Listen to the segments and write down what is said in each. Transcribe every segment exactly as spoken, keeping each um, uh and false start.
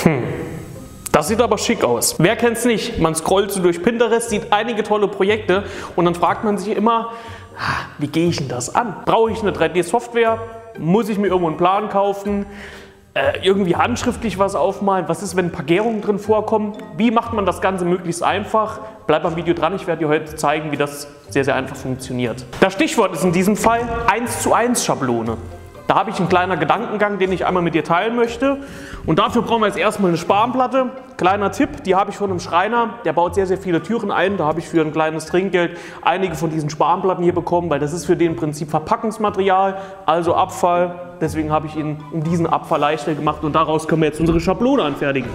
Hm. Das sieht aber schick aus. Wer kennt's nicht? Man scrollt so durch Pinterest, sieht einige tolle Projekte und dann fragt man sich immer, wie gehe ich denn das an? Brauche ich eine drei D-Software? Muss ich mir irgendwo einen Plan kaufen? Äh, irgendwie handschriftlich was aufmalen? Was ist, wenn ein paar Gärungen drin vorkommen? Wie macht man das Ganze möglichst einfach? Bleibt am Video dran, ich werde dir heute zeigen, wie das sehr, sehr einfach funktioniert. Das Stichwort ist in diesem Fall eins zu eins Schablone. Da habe ich einen kleinen Gedankengang, den ich einmal mit dir teilen möchte. Und dafür brauchen wir jetzt erstmal eine Spanplatte. Kleiner Tipp, die habe ich von einem Schreiner, der baut sehr, sehr viele Türen ein. Da habe ich für ein kleines Trinkgeld einige von diesen Spanplatten hier bekommen, weil das ist für den im Prinzip Verpackungsmaterial, also Abfall. Deswegen habe ich ihn um diesen Abfall leichter gemacht und daraus können wir jetzt unsere Schablone anfertigen.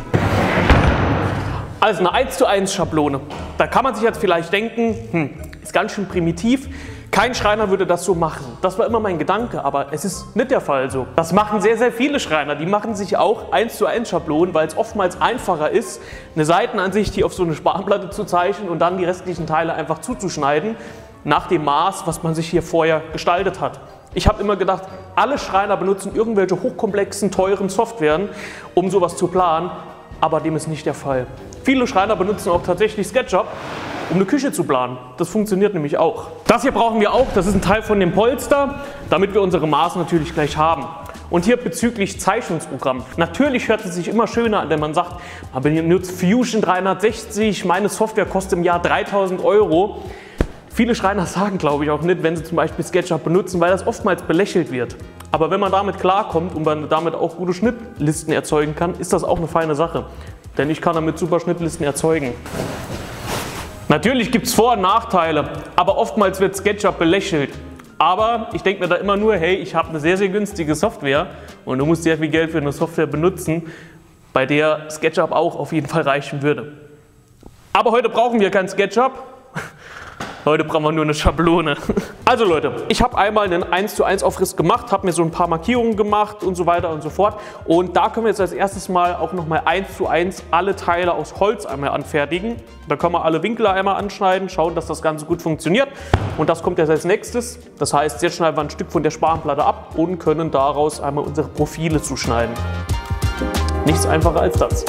Also eine eins zu eins Schablone. Da kann man sich jetzt vielleicht denken, hm, ist ganz schön primitiv. Kein Schreiner würde das so machen. Das war immer mein Gedanke, aber es ist nicht der Fall so. Das machen sehr, sehr viele Schreiner. Die machen sich auch eins zu eins Schablonen, weil es oftmals einfacher ist, eine Seitenansicht hier auf so eine Spanplatte zu zeichnen und dann die restlichen Teile einfach zuzuschneiden, nach dem Maß, was man sich hier vorher gestaltet hat. Ich habe immer gedacht, alle Schreiner benutzen irgendwelche hochkomplexen, teuren Softwaren, um sowas zu planen, aber dem ist nicht der Fall. Viele Schreiner benutzen auch tatsächlich SketchUp, um eine Küche zu planen. Das funktioniert nämlich auch. Das hier brauchen wir auch, das ist ein Teil von dem Polster, damit wir unsere Maße natürlich gleich haben. Und hier bezüglich Zeichnungsprogramm. Natürlich hört es sich immer schöner an, wenn man sagt, man benutzt Fusion dreihundertsechzig, meine Software kostet im Jahr dreitausend Euro. Viele Schreiner sagen, glaube ich, auch nicht, wenn sie zum Beispiel SketchUp benutzen, weil das oftmals belächelt wird. Aber wenn man damit klarkommt und man damit auch gute Schnittlisten erzeugen kann, ist das auch eine feine Sache. Denn ich kann damit super Schnittlisten erzeugen. Natürlich gibt es Vor- und Nachteile, aber oftmals wird SketchUp belächelt. Aber ich denke mir da immer nur, hey, ich habe eine sehr, sehr günstige Software und du musst sehr viel Geld für eine Software benutzen, bei der SketchUp auch auf jeden Fall reichen würde. Aber heute brauchen wir kein SketchUp. Heute brauchen wir nur eine Schablone. Also Leute, ich habe einmal einen eins zu eins Aufriss gemacht, habe mir so ein paar Markierungen gemacht und so weiter und so fort. Und da können wir jetzt als erstes mal auch nochmal eins zu eins alle Teile aus Holz einmal anfertigen. Da können wir alle Winkel einmal anschneiden, schauen, dass das Ganze gut funktioniert. Und das kommt jetzt als nächstes. Das heißt, jetzt schneiden wir ein Stück von der Spanplatte ab und können daraus einmal unsere Profile zuschneiden. Nichts einfacher als das.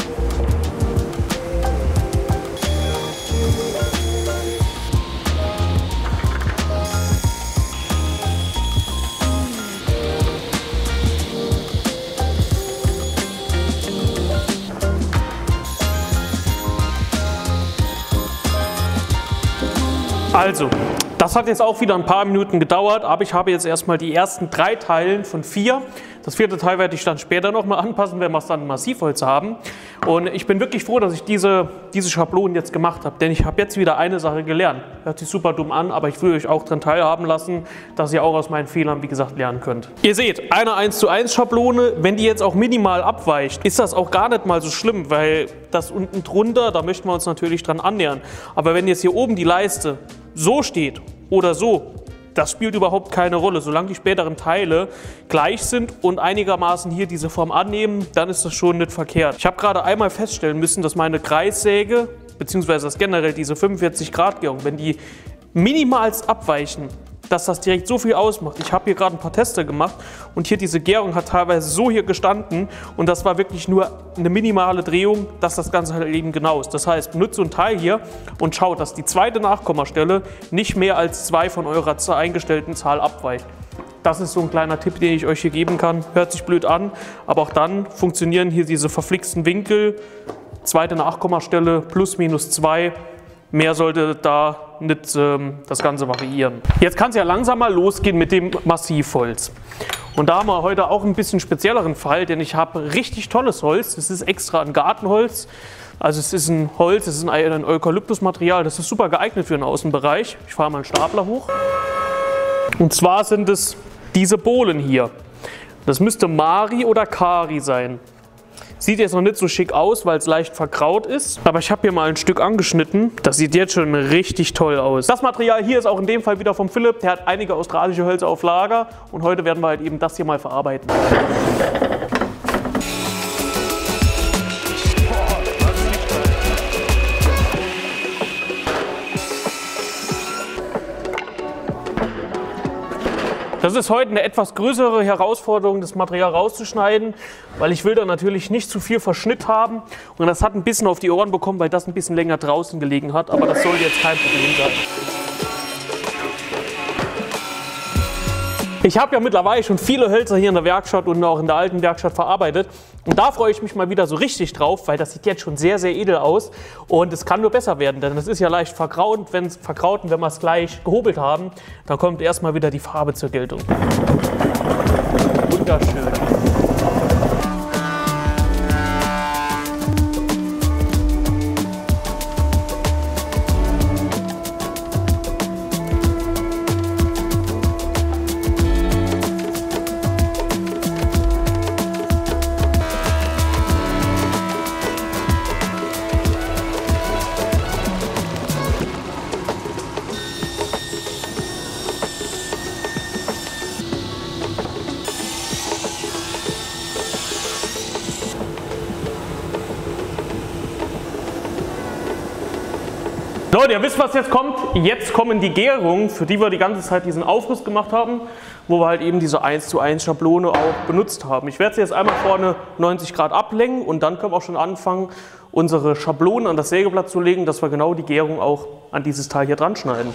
Also, das hat jetzt auch wieder ein paar Minuten gedauert, aber ich habe jetzt erstmal die ersten drei Teilen von vier. Das vierte Teil werde ich dann später nochmal anpassen, wenn wir es dann in Massivholz haben. Und ich bin wirklich froh, dass ich diese, diese Schablonen jetzt gemacht habe, denn ich habe jetzt wieder eine Sache gelernt. Hört sich super dumm an, aber ich will euch auch daran teilhaben lassen, dass ihr auch aus meinen Fehlern, wie gesagt, lernen könnt. Ihr seht, eine eins zu eins Schablone, wenn die jetzt auch minimal abweicht, ist das auch gar nicht mal so schlimm, weil das unten drunter, da möchten wir uns natürlich dran annähern. Aber wenn jetzt hier oben die Leiste so steht oder so, das spielt überhaupt keine Rolle. Solange die späteren Teile gleich sind und einigermaßen hier diese Form annehmen, dann ist das schon nicht verkehrt. Ich habe gerade einmal feststellen müssen, dass meine Kreissäge, beziehungsweise das generell diese fünfundvierzig Grad Gärung, wenn die minimalst abweichen, dass das direkt so viel ausmacht. Ich habe hier gerade ein paar Teste gemacht und hier diese Gärung hat teilweise so hier gestanden und das war wirklich nur eine minimale Drehung, dass das Ganze halt eben genau ist. Das heißt, benutzt so ein Teil hier und schaut, dass die zweite Nachkommastelle nicht mehr als zwei von eurer eingestellten Zahl abweicht. Das ist so ein kleiner Tipp, den ich euch hier geben kann. Hört sich blöd an, aber auch dann funktionieren hier diese verflixten Winkel. Zweite Nachkommastelle plus minus zwei. Mehr sollte da nicht ähm, das Ganze variieren. Jetzt kann es ja langsam mal losgehen mit dem Massivholz. Und da haben wir heute auch ein bisschen spezielleren Fall, denn ich habe richtig tolles Holz. Das ist extra ein Gartenholz. Also es ist ein Holz, es ist ein, ein Eukalyptusmaterial. Das ist super geeignet für den Außenbereich. Ich fahre mal einen Stapler hoch. Und zwar sind es diese Bohlen hier. Das müsste Mari oder Kari sein. Sieht jetzt noch nicht so schick aus, weil es leicht verkraut ist. Aber ich habe hier mal ein Stück angeschnitten. Das sieht jetzt schon richtig toll aus. Das Material hier ist auch in dem Fall wieder vom Philipp. Der hat einige australische Hölzer auf Lager. Und heute werden wir halt eben das hier mal verarbeiten. Das ist heute eine etwas größere Herausforderung, das Material rauszuschneiden, weil ich will da natürlich nicht zu viel Verschnitt haben. Und das hat ein bisschen auf die Ohren bekommen, weil das ein bisschen länger draußen gelegen hat. Aber das soll jetzt kein Problem sein. Ich habe ja mittlerweile schon viele Hölzer hier in der Werkstatt und auch in der alten Werkstatt verarbeitet. Und da freue ich mich mal wieder so richtig drauf, weil das sieht jetzt schon sehr, sehr edel aus. Und es kann nur besser werden, denn es ist ja leicht verkraut. Wenn es verkraut und wenn wir es gleich gehobelt haben, dann kommt erstmal wieder die Farbe zur Geltung. Wunderschön. Leute, ihr wisst, was jetzt kommt? Jetzt kommen die Gärungen, für die wir die ganze Zeit diesen Aufriss gemacht haben, wo wir halt eben diese eins zu eins Schablone auch benutzt haben. Ich werde sie jetzt einmal vorne neunzig Grad ablenken und dann können wir auch schon anfangen, unsere Schablonen an das Sägeblatt zu legen, dass wir genau die Gärung auch an dieses Teil hier dran schneiden.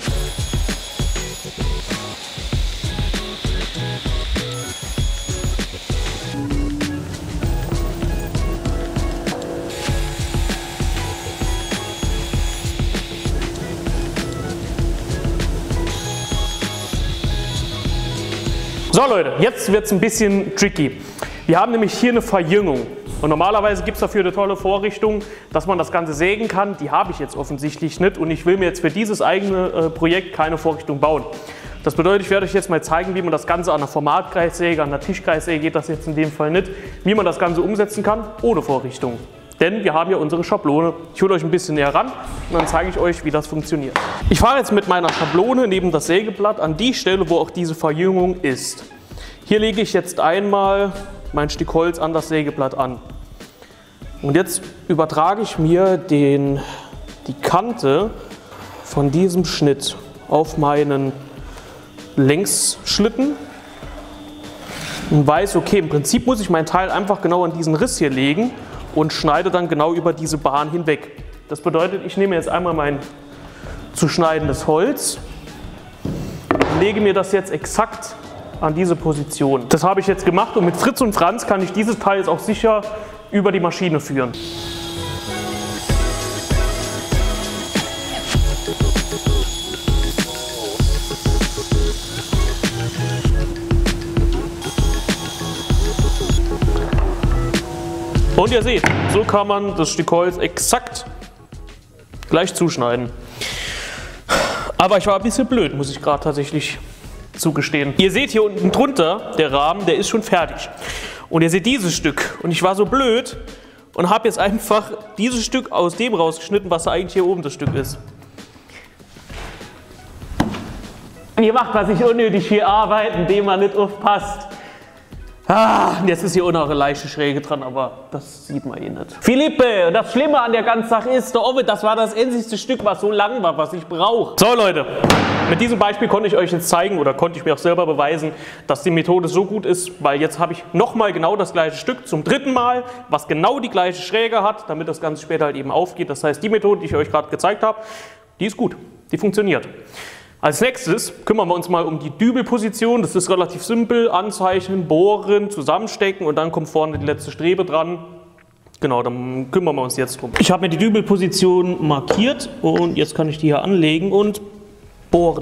So Leute, jetzt wird es ein bisschen tricky. Wir haben nämlich hier eine Verjüngung und normalerweise gibt es dafür eine tolle Vorrichtung, dass man das Ganze sägen kann. Die habe ich jetzt offensichtlich nicht und ich will mir jetzt für dieses eigene äh, Projekt keine Vorrichtung bauen. Das bedeutet, ich werde euch jetzt mal zeigen, wie man das Ganze an einer Formatkreissäge, an einer Tischkreissäge geht das jetzt in dem Fall nicht, wie man das Ganze umsetzen kann ohne Vorrichtung. Denn wir haben ja unsere Schablone. Ich hole euch ein bisschen näher ran und dann zeige ich euch, wie das funktioniert. Ich fahre jetzt mit meiner Schablone neben das Sägeblatt an die Stelle, wo auch diese Verjüngung ist. Hier lege ich jetzt einmal mein Stück Holz an das Sägeblatt an. Und jetzt übertrage ich mir den, die Kante von diesem Schnitt auf meinen Längsschlitten und weiß, okay, im Prinzip muss ich mein Teil einfach genau an diesen Riss hier legen und schneide dann genau über diese Bahn hinweg. Das bedeutet, ich nehme jetzt einmal mein zu schneidendes Holz und lege mir das jetzt exakt an diese Position. Das habe ich jetzt gemacht und mit Fritz und Franz kann ich dieses Teil jetzt auch sicher über die Maschine führen. Und ihr seht, so kann man das Stück Holz exakt gleich zuschneiden. Aber ich war ein bisschen blöd, muss ich gerade tatsächlich zugestehen. Ihr seht hier unten drunter, der Rahmen, der ist schon fertig. Und ihr seht dieses Stück. Und ich war so blöd und habe jetzt einfach dieses Stück aus dem rausgeschnitten, was eigentlich hier oben das Stück ist. Ihr macht was nicht unnötig viel Arbeit, indem man nicht aufpasst. Ah, jetzt ist hier auch noch eine leichte Schräge dran, aber das sieht man eh nicht. Philippe, das Schlimme an der ganzen Sache ist, der Ovid, das war das einzigste Stück, was so lang war, was ich brauche. So Leute, mit diesem Beispiel konnte ich euch jetzt zeigen oder konnte ich mir auch selber beweisen, dass die Methode so gut ist, weil jetzt habe ich nochmal genau das gleiche Stück zum dritten Mal, was genau die gleiche Schräge hat, damit das Ganze später halt eben aufgeht. Das heißt, die Methode, die ich euch gerade gezeigt habe, die ist gut, die funktioniert. Als nächstes kümmern wir uns mal um die Dübelposition. Das ist relativ simpel. Anzeichnen, bohren, zusammenstecken und dann kommt vorne die letzte Strebe dran. Genau, dann kümmern wir uns jetzt drum. Ich habe mir die Dübelposition markiert und jetzt kann ich die hier anlegen und bohren.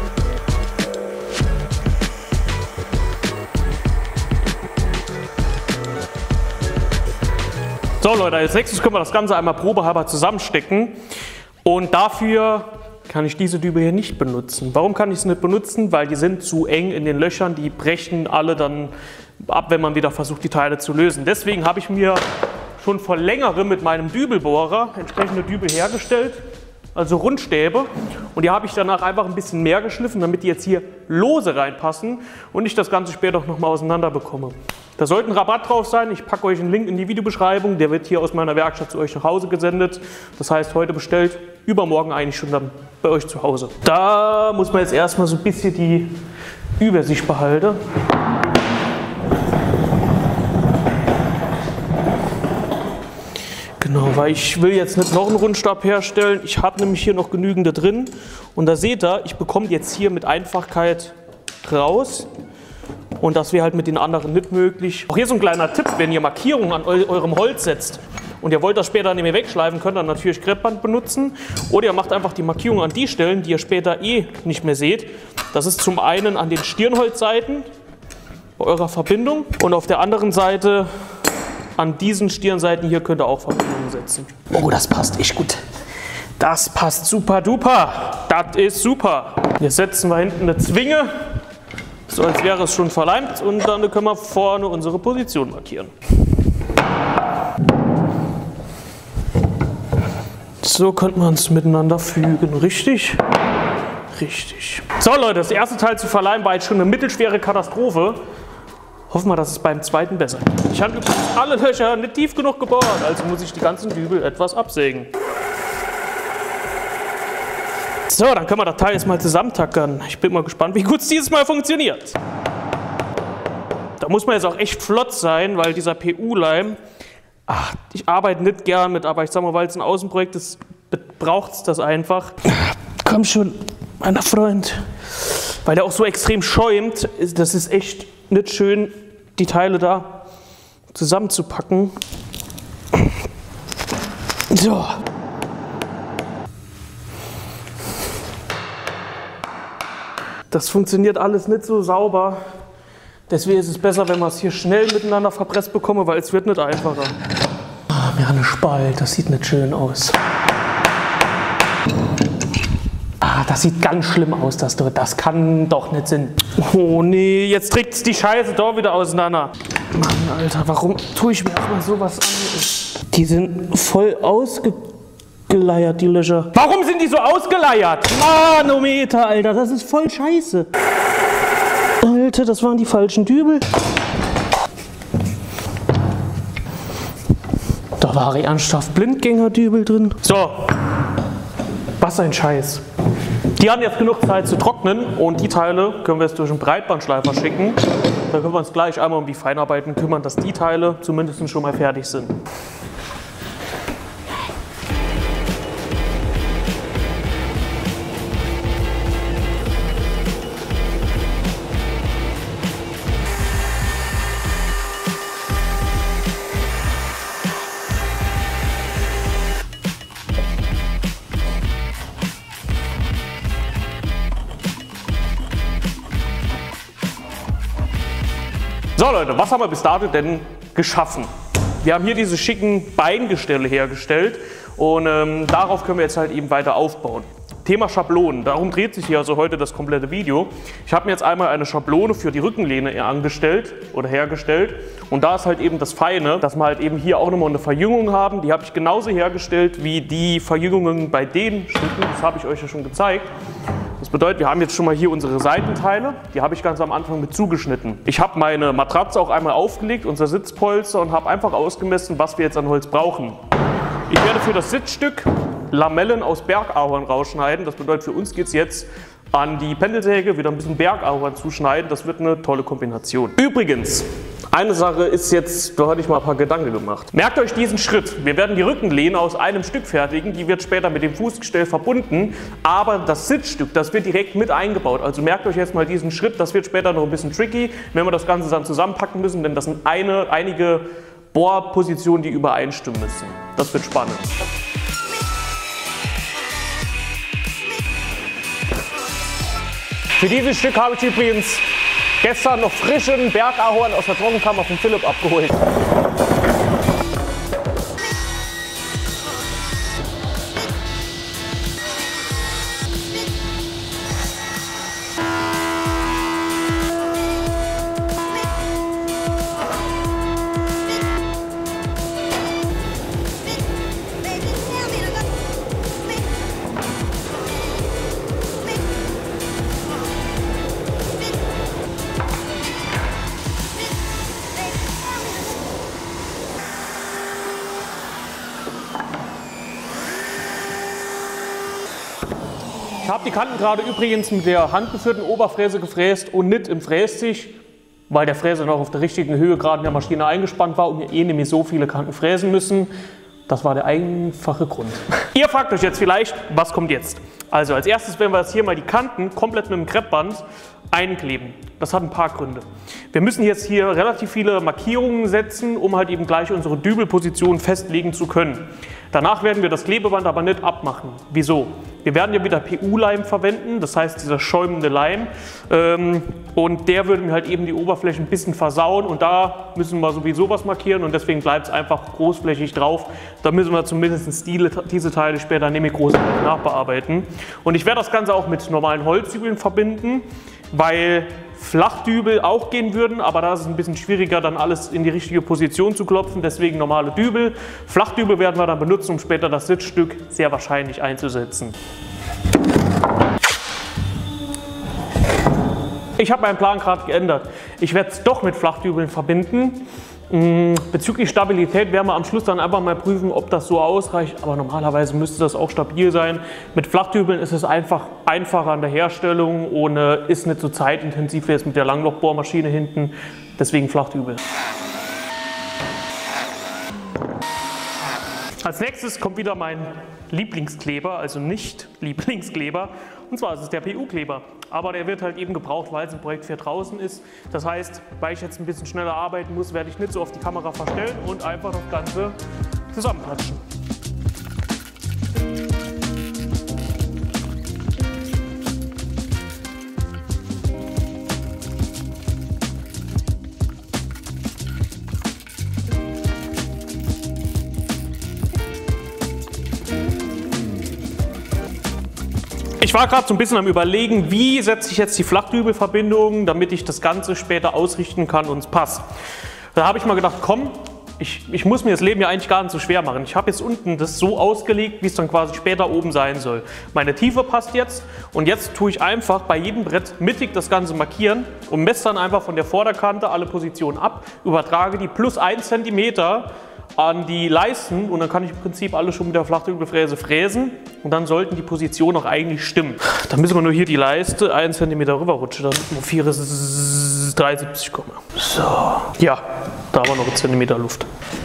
So Leute, als nächstes können wir das Ganze einmal probehalber zusammenstecken und dafür kann ich diese Dübel hier nicht benutzen. Warum kann ich es nicht benutzen? Weil die sind zu eng in den Löchern, die brechen alle dann ab, wenn man wieder versucht, die Teile zu lösen. Deswegen habe ich mir schon vor längerem mit meinem Dübelbohrer entsprechende Dübel hergestellt, also Rundstäbe. Und die habe ich danach einfach ein bisschen mehr geschliffen, damit die jetzt hier lose reinpassen und ich das Ganze später auch nochmal auseinander bekomme. Da sollte ein Rabatt drauf sein. Ich packe euch einen Link in die Videobeschreibung. Der wird hier aus meiner Werkstatt zu euch nach Hause gesendet. Das heißt, heute bestellt, übermorgen eigentlich schon dann bei euch zu Hause. Da muss man jetzt erstmal so ein bisschen die Übersicht behalte. Genau, weil ich will jetzt nicht noch einen Rundstab herstellen. Ich habe nämlich hier noch genügende drin. Und da seht ihr, ich bekomme jetzt hier mit Einfachkeit raus. Und das wäre halt mit den anderen nicht möglich. Auch hier so ein kleiner Tipp, wenn ihr Markierungen an eu eurem Holz setzt und ihr wollt das später nicht mehr wegschleifen, könnt ihr natürlich Kreppband benutzen. Oder ihr macht einfach die Markierung an die Stellen, die ihr später eh nicht mehr seht. Das ist zum einen an den Stirnholzseiten bei eurer Verbindung und auf der anderen Seite an diesen Stirnseiten hier könnt ihr auch Verbindungen setzen. Oh, das passt echt gut. Das passt super duper. Das ist super. Jetzt setzen wir hinten eine Zwinge, so als wäre es schon verleimt, und dann können wir vorne unsere Position markieren. So könnte man es miteinander fügen, richtig? Richtig. So Leute, das erste Teil zu verleimen war jetzt schon eine mittelschwere Katastrophe. Hoffen wir, dass es beim zweiten besser geht. Ich habe übrigens alle Löcher nicht tief genug gebohrt, also muss ich die ganzen Dübel etwas absägen. So, dann können wir das Teil jetzt mal zusammentackern. Ich bin mal gespannt, wie gut es dieses Mal funktioniert. Da muss man jetzt auch echt flott sein, weil dieser P U-Leim, ach, ich arbeite nicht gern mit, aber ich sag mal, weil es ein Außenprojekt ist, braucht es das einfach. Komm schon, mein Freund. Weil der auch so extrem schäumt, das ist echt nicht schön, die Teile da zusammenzupacken. So. Das funktioniert alles nicht so sauber. Deswegen ist es besser, wenn wir es hier schnell miteinander verpresst bekommen, weil es wird nicht einfacher. Ah, mir eine Spalt, das sieht nicht schön aus. Ah, das sieht ganz schlimm aus, das dort. Das kann doch nicht sein. Oh nee, jetzt trägt die Scheiße doch wieder auseinander. Mann, Alter, warum tue ich mir auch mal sowas an? Die sind voll ausgeleiert, die Löcher. Warum sind die so ausgeleiert? Manometer, Alter, das ist voll scheiße. Alter, das waren die falschen Dübel. Da war ernsthaft Blindgängerdübel drin. So, was ein Scheiß. Die haben jetzt genug Zeit zu trocknen und die Teile können wir jetzt durch einen Breitbandschleifer schicken. Da können wir uns gleich einmal um die Feinarbeiten kümmern, dass die Teile zumindest schon mal fertig sind. So Leute, was haben wir bis dato denn geschaffen? Wir haben hier diese schicken Beingestelle hergestellt und ähm, darauf können wir jetzt halt eben weiter aufbauen. Thema Schablonen, darum dreht sich hier also heute das komplette Video. Ich habe mir jetzt einmal eine Schablone für die Rückenlehne angestellt oder hergestellt und da ist halt eben das Feine, dass wir halt eben hier auch nochmal eine Verjüngung haben. Die habe ich genauso hergestellt wie die Verjüngungen bei den Stücken, das habe ich euch ja schon gezeigt. Das bedeutet, wir haben jetzt schon mal hier unsere Seitenteile, die habe ich ganz am Anfang mit zugeschnitten. Ich habe meine Matratze auch einmal aufgelegt, unser Sitzpolster, und habe einfach ausgemessen, was wir jetzt an Holz brauchen. Ich werde für das Sitzstück Lamellen aus Bergahorn rausschneiden. Das bedeutet, für uns geht es jetzt an die Pendelsäge wieder ein bisschen Bergahorn zuschneiden. Das wird eine tolle Kombination. Übrigens, eine Sache ist jetzt, da hatte ich mal ein paar Gedanken gemacht. Merkt euch diesen Schritt. Wir werden die Rückenlehne aus einem Stück fertigen. Die wird später mit dem Fußgestell verbunden. Aber das Sitzstück, das wird direkt mit eingebaut. Also merkt euch jetzt mal diesen Schritt. Das wird später noch ein bisschen tricky, wenn wir das Ganze dann zusammenpacken müssen. Denn das sind eine, einige Bohrpositionen, die übereinstimmen müssen. Das wird spannend. Für dieses Stück habe ich übrigens gestern noch frischen Bergahorn aus der Trockenkammer von Philipp abgeholt. habe die Kanten gerade übrigens mit der handgeführten Oberfräse gefräst und nicht im Frästisch, weil der Fräser noch auf der richtigen Höhe gerade in der Maschine eingespannt war und wir eh nämlich so viele Kanten fräsen müssen. Das war der einfache Grund. Ihr fragt euch jetzt vielleicht, was kommt jetzt? Also als erstes werden wir jetzt hier mal die Kanten komplett mit dem Kreppband einkleben. Das hat ein paar Gründe. Wir müssen jetzt hier relativ viele Markierungen setzen, um halt eben gleich unsere Dübelposition festlegen zu können. Danach werden wir das Klebeband aber nicht abmachen. Wieso? Wir werden ja wieder P U-Leim verwenden, das heißt dieser schäumende Leim. Ähm, und der würde mir halt eben die Oberfläche ein bisschen versauen und da müssen wir sowieso was markieren und deswegen bleibt es einfach großflächig drauf. Da müssen wir zumindest die, diese Teile später nämlich großflächig nachbearbeiten. Und ich werde das Ganze auch mit normalen Holzdübeln verbinden, weil Flachdübel auch gehen würden, aber da ist es ein bisschen schwieriger, dann alles in die richtige Position zu klopfen, deswegen normale Dübel. Flachdübel werden wir dann benutzen, um später das Sitzstück sehr wahrscheinlich einzusetzen. Ich habe meinen Plan gerade geändert. Ich werde es doch mit Flachdübeln verbinden. Bezüglich Stabilität werden wir am Schluss dann einfach mal prüfen, ob das so ausreicht, aber normalerweise müsste das auch stabil sein. Mit Flachdübeln ist es einfach einfacher an der Herstellung und ist nicht so zeitintensiv wie jetzt mit der Langlochbohrmaschine hinten, deswegen Flachdübel. Als nächstes kommt wieder mein Lieblingskleber, also nicht Lieblingskleber, und zwar ist es der P U-Kleber. Aber der wird halt eben gebraucht, weil es ein Projekt für draußen ist. Das heißt, weil ich jetzt ein bisschen schneller arbeiten muss, werde ich nicht so auf die Kamera verstellen und einfach das Ganze zusammenklatschen. Ich war gerade so ein bisschen am Überlegen, wie setze ich jetzt die Flachdübelverbindung, damit ich das Ganze später ausrichten kann und es passt. Da habe ich mal gedacht, komm, ich, ich muss mir das Leben ja eigentlich gar nicht so schwer machen. Ich habe jetzt unten das so ausgelegt, wie es dann quasi später oben sein soll. Meine Tiefe passt jetzt und jetzt tue ich einfach bei jedem Brett mittig das Ganze markieren und messe dann einfach von der Vorderkante alle Positionen ab, übertrage die plus ein Zentimeter an die Leisten und dann kann ich im Prinzip alles schon mit der Flachdübelfräse fräsen und dann sollten die Positionen auch eigentlich stimmen. Dann müssen wir nur hier die Leiste einen Zentimeter rüberrutschen, damit wir auf hier dreiundsiebzig kommen. So, ja, da haben wir noch einen Zentimeter Luft.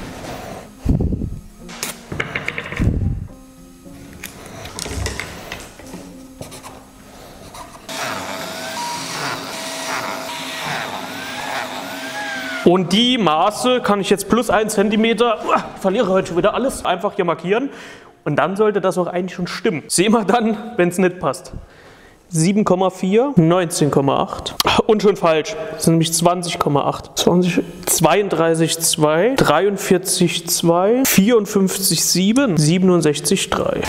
Und die Maße kann ich jetzt plus ein Zentimeter, ich verliere heute schon wieder alles, einfach hier markieren. Und dann sollte das auch eigentlich schon stimmen. Sehen wir dann, wenn es nicht passt. sieben Komma vier, neunzehn Komma acht und schon falsch, das sind nämlich zwanzig Komma acht. zwanzig, zweiunddreißig Komma zwei, dreiundvierzig Komma zwei, vierundfünfzig Komma sieben, siebenundsechzig Komma drei.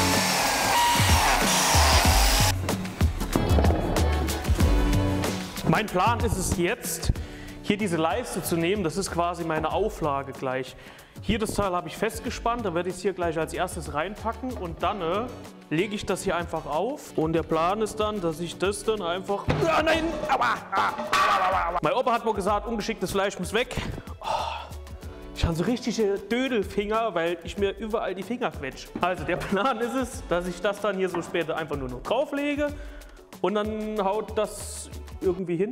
Mein Plan ist es jetzt, hier diese Leiste zu nehmen, das ist quasi meine Auflage gleich. Hier das Teil habe ich festgespannt, da werde ich es hier gleich als erstes reinpacken und dann äh, lege ich das hier einfach auf. Und der Plan ist dann, dass ich das dann einfach... Ah, nein! Aua, ah, aua, aua. Mein Opa hat mal gesagt, ungeschicktes Fleisch muss weg. Oh, ich habe so richtige Dödelfinger, weil ich mir überall die Finger quetsche. Also der Plan ist es, dass ich das dann hier so später einfach nur noch drauflege und dann haut das irgendwie hin.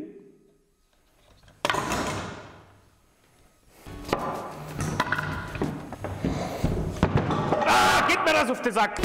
Ah, geht mir das auf den Sack!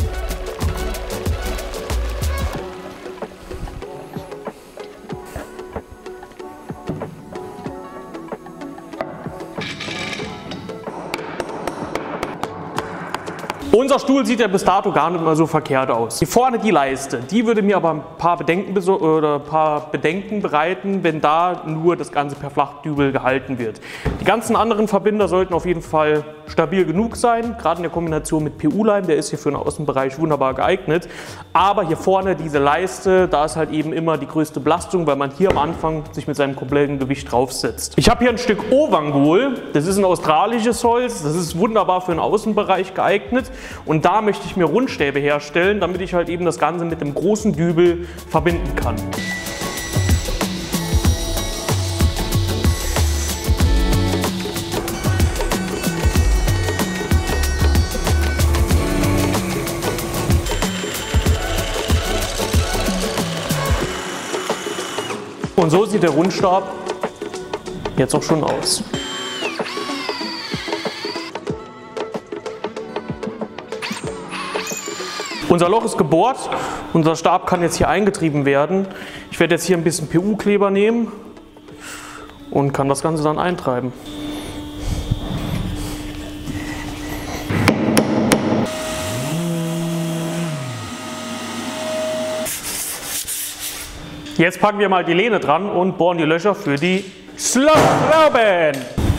Unser Stuhl sieht ja bis dato gar nicht mal so verkehrt aus. Hier vorne die Leiste, die würde mir aber ein paar Bedenken, oder ein paar Bedenken bereiten, wenn da nur das Ganze per Flachdübel gehalten wird. Die ganzen anderen Verbinder sollten auf jeden Fall stabil genug sein, gerade in der Kombination mit P U-Leim, der ist hier für den Außenbereich wunderbar geeignet. Aber hier vorne diese Leiste, da ist halt eben immer die größte Belastung, weil man hier am Anfang sich mit seinem kompletten Gewicht draufsetzt. Ich habe hier ein Stück Ovangol, das ist ein australisches Holz, das ist wunderbar für den Außenbereich geeignet. Und da möchte ich mir Rundstäbe herstellen, damit ich halt eben das Ganze mit dem großen Dübel verbinden kann. Und so sieht der Rundstab jetzt auch schon aus. Unser Loch ist gebohrt, unser Stab kann jetzt hier eingetrieben werden. Ich werde jetzt hier ein bisschen P U-Kleber nehmen und kann das Ganze dann eintreiben. Jetzt packen wir mal die Lehne dran und bohren die Löcher für die Schlossschrauben.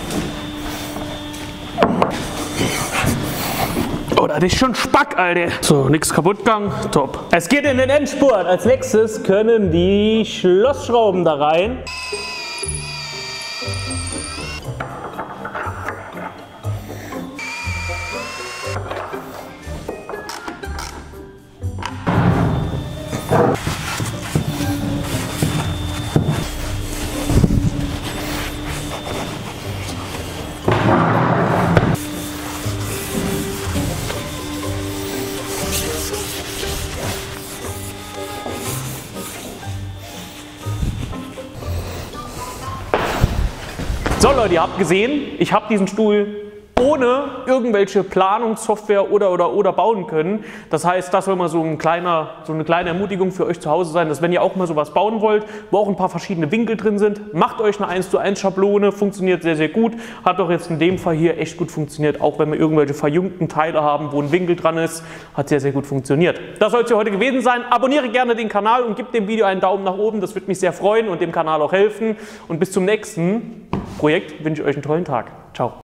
Oh, das ist schon Spack, Alter. So, nichts kaputt gegangen. Top. Es geht in den Endspurt. Als nächstes können die Schlossschrauben da rein. So Leute, ihr habt gesehen, ich habe diesen Stuhl ohne irgendwelche Planungssoftware oder oder oder bauen können. Das heißt, das soll mal so, ein kleiner, so eine kleine Ermutigung für euch zu Hause sein, dass wenn ihr auch mal sowas bauen wollt, wo auch ein paar verschiedene Winkel drin sind, macht euch eine eins zu eins Schablone, funktioniert sehr, sehr gut. Hat doch jetzt in dem Fall hier echt gut funktioniert, auch wenn wir irgendwelche verjüngten Teile haben, wo ein Winkel dran ist, hat sehr, sehr gut funktioniert. Das soll es für heute gewesen sein. Abonniere gerne den Kanal und gebt dem Video einen Daumen nach oben, das würde mich sehr freuen und dem Kanal auch helfen. Und bis zum nächsten Projekt wünsche ich euch einen tollen Tag. Ciao.